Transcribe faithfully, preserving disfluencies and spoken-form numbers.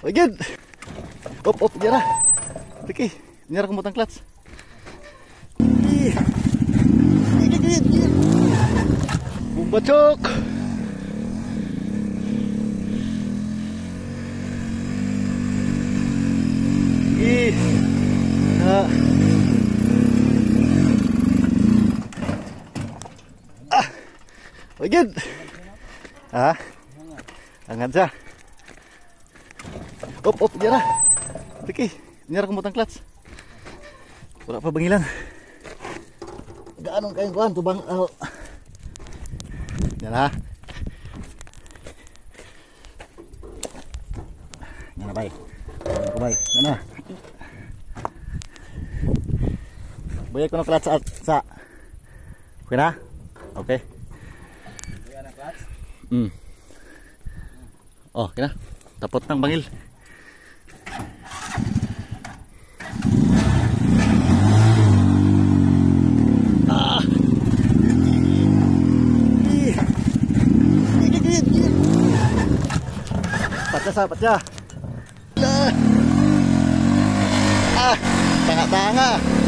Again. Op, op, nyara. Oke, nyara ke mutang clutch. Ih. Bung bacok. Ih. Nah. Ah. Again. Ah. Angkat aja. Op, op, nyara. Oke, nyara ke mutang clutch. Berapa bengilan? Gak anu kayak kuan tuh bang. Oh. Nyala. Nyala baik. Nyala baik. Nyala. Bayar kono clutch sa. sa. Oke na? Oke. Bayar clutch. Hmm. Oh, kena. Tapot nang bangil. Pecah sah, pecah. Ah, tengah-tengah.